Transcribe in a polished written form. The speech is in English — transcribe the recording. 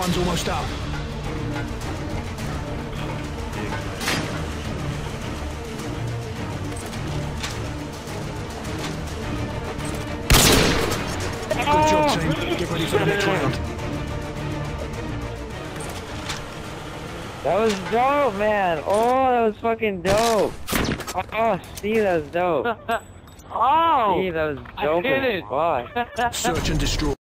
Time's almost up. Good job, team. Get ready for the next round. That was dope, man. Oh, that was fucking dope. Oh, Steve, that was dope. Oh! Steve, that was dope I did as it! fuck. Search and destroy.